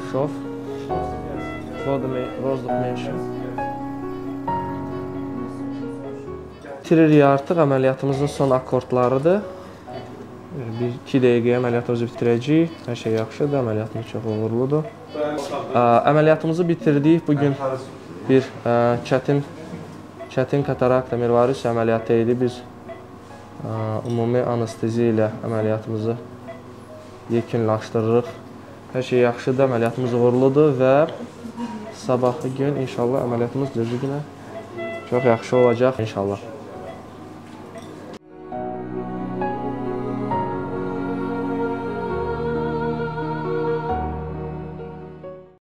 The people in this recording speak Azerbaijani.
Şov. Vozduk menşin. Bitiririk artıq, əməliyyatımızın son akordlarıdır. 1-2 dəqiqəyə əməliyyatımızı bitirəcəyik. Hər şey yaxşıdır, əməliyyatımız çox uğurludur. Əməliyyatımızı bitirdik. Bugün bir çətin katarakt mirvaris əməliyyatı idi. Biz ümumi anestezi ilə əməliyyatımızı yekunlaşdırırıq. Hər şey yaxşıdır, əməliyyatımız uğurludur və sabahı gün inşallah əməliyyatımız düzgün çox yaxşı olacaq inşallah.